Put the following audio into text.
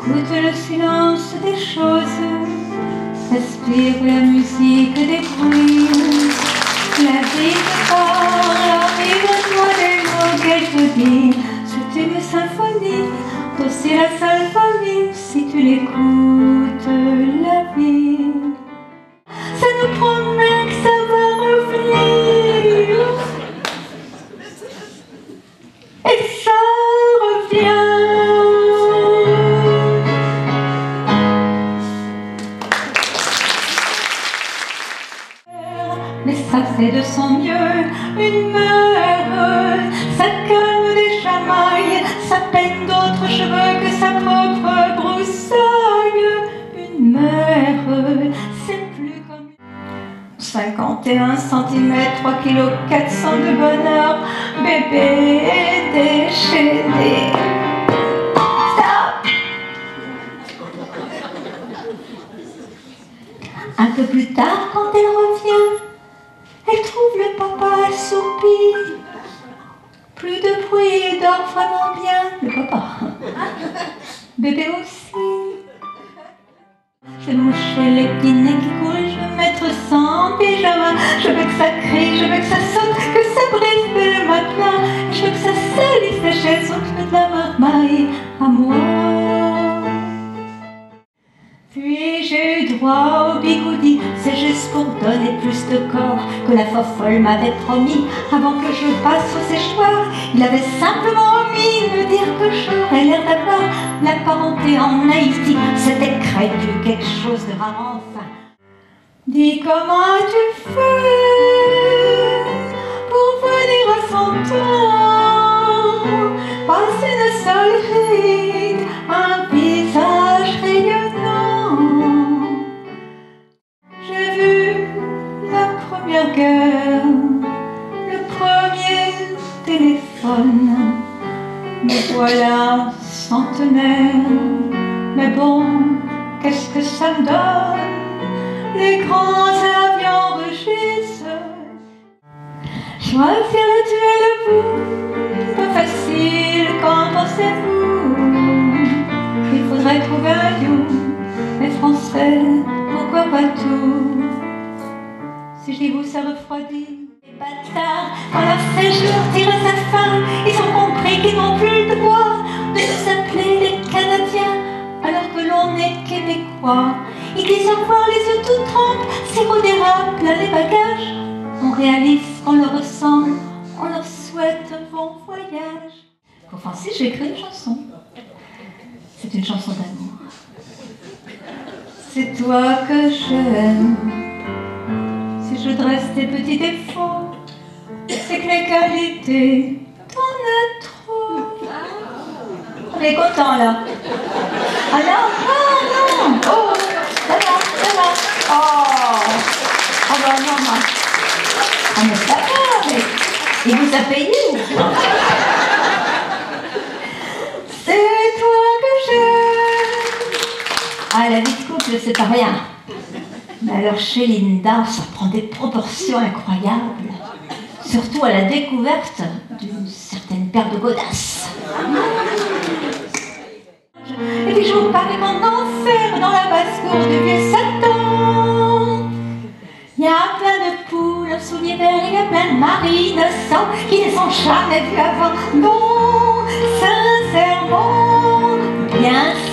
Écoute le silence des choses, respire la musique des bruits. La vie te parle, arrive-toi des mots qu'elle te dit. C'est une symphonie, aussi la seule famille, si tu l'écoutes, la vie. Ça nous promet que ça va revenir, et ça revient. Mais ça fait de son mieux une mère, ça calme des chamailles, ça peigne d'autres cheveux que sa propre broussaille. Une mère, c'est plus comme 51 cm, 3 kg 400 de bonheur, bébé déchaîné. Stop! Un peu plus tard, quand elle revient, elle trouve le papa assoupi. Plus de bruit, il dort vraiment bien. Le papa. Bébé aussi. Je vais moucher les petits nez qui coulent, je vais mettre ça en pyjama. Je veux que ça crie, je veux que ça saute, que ça brise dès le matin. Je veux que ça salisse les chaises, je veux de la marmaille à moi. Puis j'ai eu droit au bigoudi, c'est juste pour donner plus de corps que la fofolle m'avait promis. Avant que je passe au séchoir, il avait simplement omis de me dire que j'aurais l'air d'avoir la parenté en Haïti. C'était crédu, quelque chose de rare enfin. Dis comment as-tu fait pour venir à son temps, passer de solide, un visage rayonnant. J'ai vu la première guerre, le premier téléphone, me voilà centenaire. Mais bon, qu'est-ce que ça me donne? Les grands avions rugissent. Choisir le tuer le bout, pas facile, qu'en pensez-vous? Il faudrait trouver un you, mais français, pourquoi pas tout? Si je dis vous, ça refroidit. Les bâtards, quand leur séjour tire à sa fin, ils ont compris qu'ils n'ont plus le droit de nous appeler les Canadiens, alors que l'on est Québécois. Ils disent au revoir les yeux tout trempes, sirop d'érable plein les bagages. On réalise qu'on leur ressemble, on leur souhaite un bon voyage. Pour Francis, j'ai écrit une chanson. C'est une chanson d'amour. C'est toi que j'aime. Si je dresse tes petits défauts, c'est que les qualités, t'en as trop. On est content là. Alors, oh non, oh, ça va. Oh, oh bah non, on est d'accord, mais il vous a payé ou quoi? C'est toi que j'aime. Ah, la vie de couple, c'est pas rien. Mais alors chez Linda, ça prend des proportions incroyables. Surtout à la découverte d'une certaine paire de godasses. Et puis je vous parle de mon enfer dans la basse-cour du vieux Satan. Il y a plein de poules en souliers verts, il y a plein de maris innocents qui ne sont jamais vus avant. Non, sincèrement, bien